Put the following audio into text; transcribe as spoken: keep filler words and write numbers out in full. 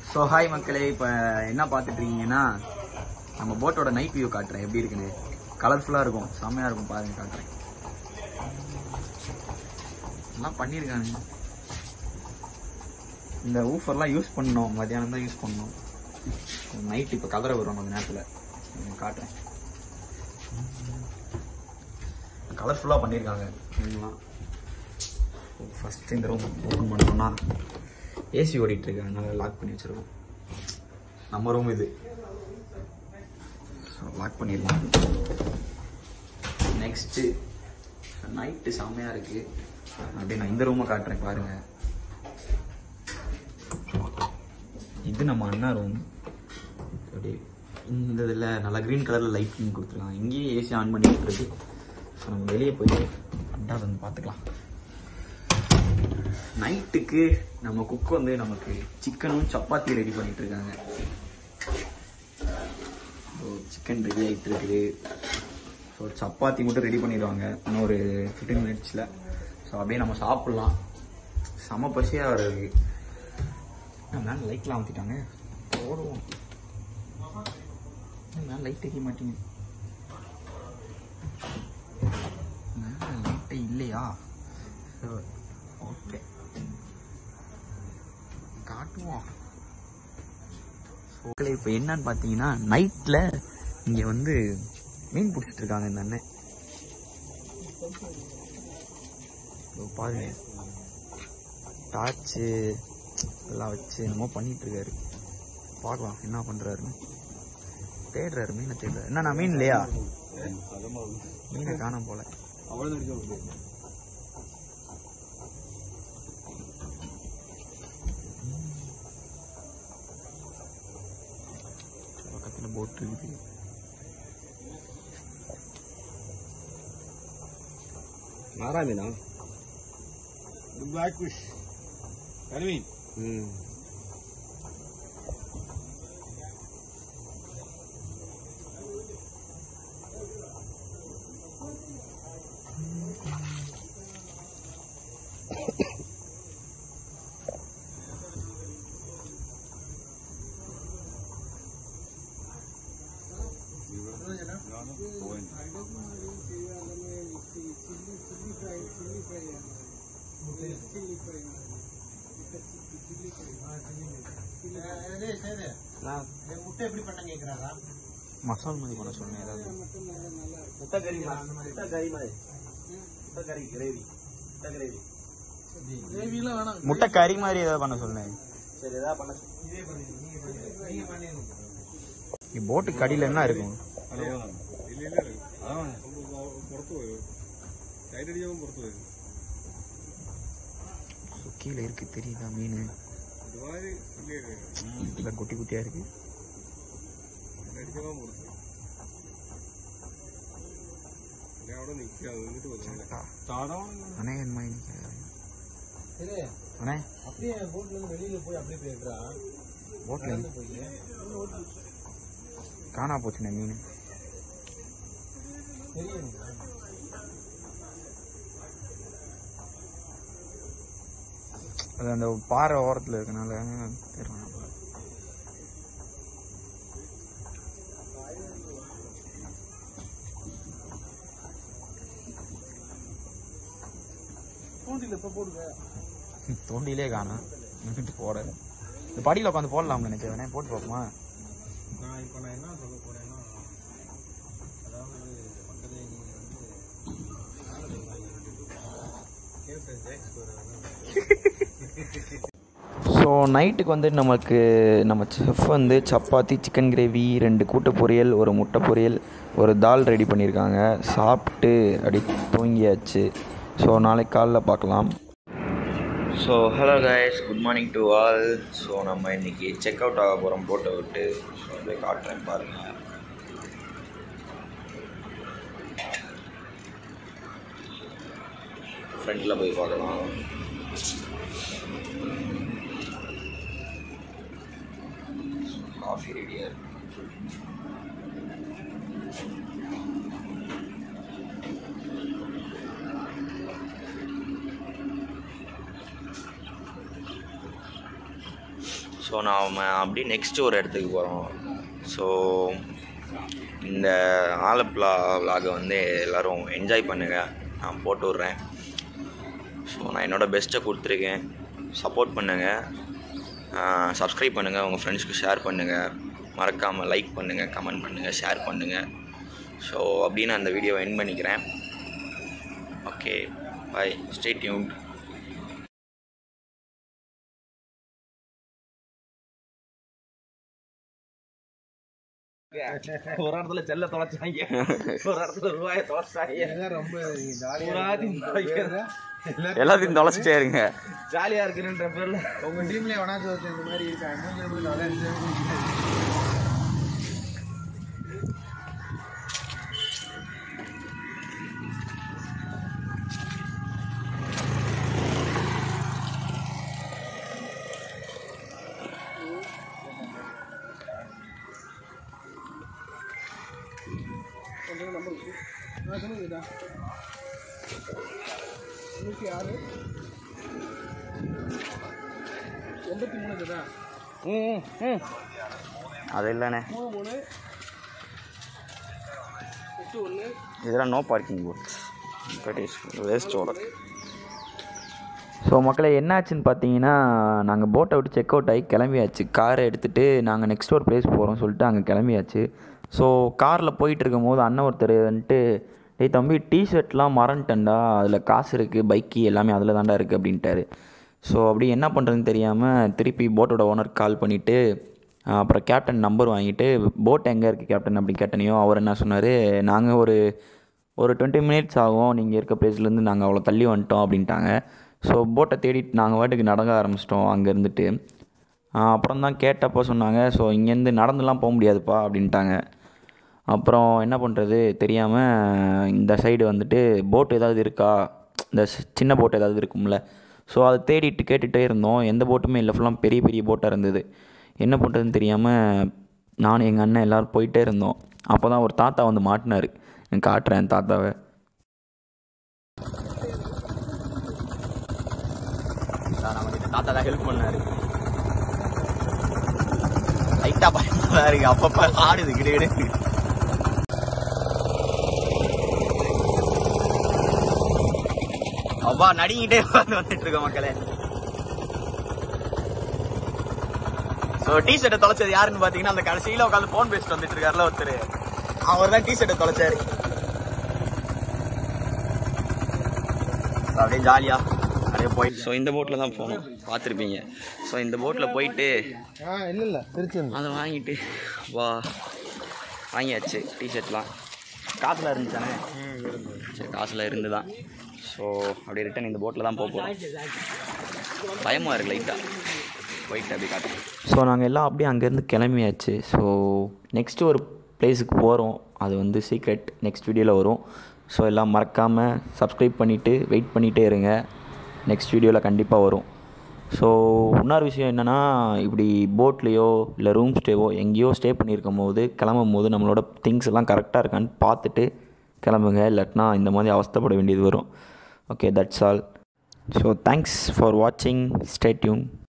So hi மக்களே, இப்போ என்ன பார்த்துட்டு இருக்கீங்கன்னா நம்ம போட்டோட நைட் வியூ காட்டுறேன். எப்படி இருக்குன்னு கலர்ஃபுல்லாக இருக்கும், செம்மையாக இருக்கும். பாருங்க, காட்டுறேன். எல்லாம் பண்ணியிருக்காங்க. இந்த ஊஃபர்லாம் யூஸ் பண்ணோம், மத்தியானம் தான் யூஸ் பண்ணோம். நைட் இப்போ கலரை வரும் அந்த நேரத்தில் காட்டுறேன். கலர்ஃபுல்லாக பண்ணியிருக்காங்க. ஃபஸ்ட்டு இந்த ரூம் ஓப்பன் பண்ணோம்னா ஏசி ஓடிட்டு இருக்கு, அதனால லாக் பண்ணி வச்சிருக்கோம். நம்ம ரூம் இது, லாக் பண்ணிடலாம். நெக்ஸ்ட்டு நைட்டு செம்மையாக இருக்குது. அப்படியே நான் இந்த ரூமை காட்டுறேன் பாருங்க. இது நம்ம அண்ணா ரூம். அப்படியே இந்த இதில் நல்லா க்ரீன் கலரில் லைட்டிங் கொடுத்துருக்காங்க. இங்கேயே ஏசி ஆன் பண்ணி விட்டுருக்கு. ஸோ நம்ம வெளியே போய் அண்டா வந்து பார்த்துக்கலாம். நைட்டுக்கு நம்ம குக் வந்து நமக்கு சிக்கனும் சப்பாத்தி ரெடி பண்ணிட்டு இருக்காங்க. சிக்கன் ரெடி ஆகிட்டு இருக்குது. ஸோ சப்பாத்தி மட்டும் ரெடி பண்ணிடுவாங்க இன்னும் ஒரு ஃபிஃப்டீன் மினிட்ஸில். ஸோ அப்படியே நம்ம சாப்பிட்லாம். செம பசியாக வருது. மேலே லைட்லாம் ஊற்றிட்டாங்க, போடுவோம். மேலே லைட் வைக்க மாட்டீங்க, மேலே லைட்டே இல்லையா? ஓகே, காட்டுவோம். ஓகே, இப்போ என்னன்னு பார்த்தீங்கன்னா நைட்டில் இங்கே வந்து மீன் பிடிச்சிட்டு இருக்காங்க இந்த அண்ணன். பாருங்க, டார்ச்சு எல்லாம் வச்சு என்னமோ பண்ணிட்டு இருக்காரு. பார்க்கலாம் என்ன பண்ணுறாருன்னு. தேடுறாரு, மீனை தேடுறாரு. என்னண்ணா மீன் இல்லையா? மீனை காணாம போல. பக்கத்தில் போட் இருக்குது. நாரா மீனா? பிளாக் ஃபிஷ் கருமீன். ம் முட்டை எப்படி பண்ண கேக்குறாரா? மசால் மாதிரி பண்ண சொன்னேன். ஏதாவது முட்டை கறி, முட்டை கறி மாதிரி, முட்டை கறி கிரேவி, முட்டை கிரேவி கிரேவிலாம் வேணாம், முட்டை கறி மாதிரி ஏதாவது பண்ண சொன்னேன். சரி, ஏதாவது பண்ண. போட்டு கடியில் என்ன இருக்கும்? கீழே இருக்கு, தெரியுதா மீன்? குட்டி குட்டியா இருக்கு. காணா போச்சுண்ணே மீன். அது அந்த பாறை ஓரத்தில் இருக்கனால தெரியும். தோண்டிலே காணும் போட. இந்த படியில் உட்காந்து போடலாம்னு நினைச்சேன். போட்டு பார்ப்போமா? நான் இப்போ நான் என்ன சொல்ல போறேன்னா, அதாவது பக்கத்துல ஸோ நைட்டுக்கு வந்து நமக்கு நம்ம செஃப் வந்து சப்பாத்தி, சிக்கன் கிரேவி, ரெண்டு கூட்டு பொரியல், ஒரு முட்டை பொரியல், ஒரு தால் ரெடி பண்ணியிருக்காங்க. சாப்பிட்டு அப்படி தூங்கியாச்சு. ஸோ நாளைக்கு காலைல பார்க்கலாம். So hello guys, good morning to all. So நம்ம இன்றைக்கி செக் அவுட் ஆக போகிறோம் போட்டை விட்டு. ஸோ அப்படியே காட்டுறேன் பாருங்கள். ஃப்ரண்ட்டில் போய் பார்க்கலாம். காஃபி ரெடியாக இருக்கு. ஸோ நாம் அப்படியே நெக்ஸ்ட்டு ஒரு இடத்துக்கு போகிறோம். ஸோ இந்த ஆலப்புழா விலாகை வந்து எல்லோரும் என்ஜாய் பண்ணுங்கள், நான் போட்டு விட்றேன். ஸோ நான் என்னோடய பெஸ்ட்டை கொடுத்துருக்கேன். சப்போர்ட் பண்ணுங்கள், சப்ஸ்கிரைப் பண்ணுங்கள், உங்கள் ஃப்ரெண்ட்ஸ்க்கு ஷேர் பண்ணுங்கள், மறக்காமல் லைக் பண்ணுங்கள், கமெண்ட் பண்ணுங்கள், ஷேர் பண்ணுங்கள். ஸோ அப்படின்னு அந்த வீடியோவை எண்ட் பண்ணிக்கிறேன். Okay, bye, stay tuned. ஒரு இடத்துல செல்ல தொலைச்சாங்க, ஒரு இடத்துல ரூபாய தொலைச்சாங்க. ரொம்ப எல்லாத்தையும் தொலைச்சிட்டே இருங்க. ஜாலியா இருக்குன்ற பேர்ல உங்க டீம்ல வேணாச்சு இந்த மாதிரி இருக்காங்க. நூற்றி ஆறு எண்பத்தி மூணு இதுதான். ம் ம் அது இல்லைண்ணே, மூணு மூணு எட்டு ஒன்று. இதெல்லாம் நோ பார்க்கிங் போட்ஸ், வேஸ்ட்டோட. ஸோ மக்களை என்னாச்சுன்னு பார்த்தீங்கன்னா, நாங்கள் போட்டை விட்டு செக் அவுட் ஆகி கிளம்பியாச்சு. காரை எடுத்துகிட்டு நாங்கள் நெக்ஸ்ட் ஒரு பிளேஸ் போகிறோம் சொல்லிட்டு அங்கே கிளம்பியாச்சு. ஸோ காரில் போயிட்டு இருக்கும் போது அண்ணன் ஒருத்தர் வந்துட்டு, டேய் தம்பி, டிஷர்ட்லாம் மறந்துட்டேன்டா, அதில் காசு இருக்குது, பைக்கு எல்லாமே அதில் தாண்டா இருக்குது அப்படின்ட்டாரு. ஸோ அப்படி என்ன பண்ணுறதுன்னு தெரியாமல் திருப்பி போட்டோட ஓனருக்கு கால் பண்ணிவிட்டு அப்புறம் கேப்டன் நம்பர் வாங்கிட்டு, போட் எங்கே இருக்குது கேப்டன் அப்படி கேட்டனையும் அவர் என்ன சொன்னார், நாங்கள் ஒரு ஒரு டுவெண்ட்டி மினிட்ஸ் ஆகும், நீங்கள் இருக்க பிளேஸ்லேருந்து நாங்கள் அவ்வளோ தள்ளி வந்துட்டோம் அப்படின்ட்டாங்க. ஸோ போட்டை தேடிட்டு நாங்கள் வாட்டுக்கு நடக்க ஆரம்பிச்சிட்டோம் அங்கே இருந்துட்டு. அப்புறம் தான் கேட்டப்போ சொன்னாங்க, ஸோ இங்கேருந்து நடந்துலாம் போக முடியாதுப்பா அப்படின்ட்டாங்க. அப்புறம் என்ன பண்ணுறது தெரியாமல் இந்த சைடு வந்துட்டு போட் ஏதாவது இருக்கா, இந்த சின்ன போட் ஏதாவது இருக்கும்ல, ஸோ அதை தேடிட்டு கேட்டுகிட்டே இருந்தோம். எந்த போட்டுமே இல்லை, ஃபுல்லாக பெரிய பெரிய போட்டாக இருந்தது. என்ன பண்ணுறதுன்னு தெரியாமல் நானும் எங்கள் அண்ணன் எல்லோரும் போயிட்டே இருந்தோம். அப்போ தான் ஒரு தாத்தா வந்து மாட்டினார். நான் காட்டுறேன் தாத்தாவை. நம்மகிட்ட தாத்தா தான் ஹெல்ப் பண்ணார். லைட்டாக பயமாக இருக்கு, அப்பப்போ ஆடுது கிடையாது. அப்பா நடிங்கிட்டே வந்து வந்துட்டு இருக்க மக்களே. ஸோ டிஷர்ட்டை தொலைச்சது யாருன்னு பார்த்தீங்கன்னா, அந்த கடைசியில் உட்காந்து ஃபோன் பேசிட்டு வந்துட்டு இருக்காருல ஒருத்தர், அவர் தான் டிஷர்ட்டை தொலைச்சாரு. அப்படியே ஜாலியாக அப்படியே போய் ஸோ இந்த போட்டில் தான் போகணும், பார்த்துருப்பீங்க. ஸோ இந்த போட்டில் போயிட்டு இல்லை இல்லை திருச்சி அதை வாங்கிட்டு வா வாங்கியாச்சு. டிஷர்ட்லாம் காசில் இருந்துச்சானே, சரி காசில் இருந்து தான். ஸோ அப்படியே ரிட்டன் இந்த போட்டில் தான் போக போகிறோம். பயமாக இருக்குது லைட்டாக, போயிட்டு அப்படி காட்டு. ஸோ நாங்கள் எல்லாம் அப்படியே அங்கேருந்து கிளம்பியாச்சு. ஸோ நெக்ஸ்ட்டு ஒரு பிளேஸுக்கு போகிறோம், அது வந்து சீக்ரெட், நெக்ஸ்ட் வீடியோவில் வரும். ஸோ எல்லாம் மறக்காமல் சப்ஸ்கிரைப் பண்ணிவிட்டு வெயிட் பண்ணிகிட்டே இருங்க, நெக்ஸ்ட் வீடியோவில் கண்டிப்பாக வரும். ஸோ இன்னொரு விஷயம் என்னென்னா, இப்படி போட்லேயோ இல்லை ரூம் ஸ்டேவோ எங்கேயோ ஸ்டே பண்ணியிருக்கும் போது கிளம்பும் போது நம்மளோட திங்ஸ் எல்லாம் கரெக்டாக இருக்கான்னு பார்த்துட்டு கிளம்புங்க, இல்லாட்டினா இந்த மாதிரி அவஸ்தைப்பட வேண்டியது வரும். Okay, that's all. So thanks for வாட்சிங், ஸ்டே டியூன்.